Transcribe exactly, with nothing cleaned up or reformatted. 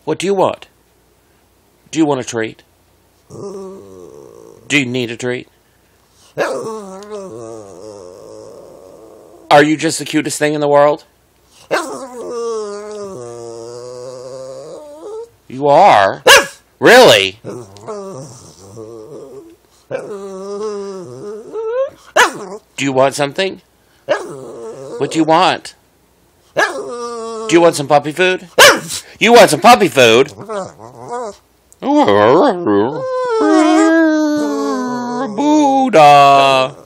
What do you want? Do you want a treat? Do you need a treat? Are you just the cutest thing in the world? You are? Really? Do you want something? What do you want? Do you want some puppy food? You want some puppy food? Buddha.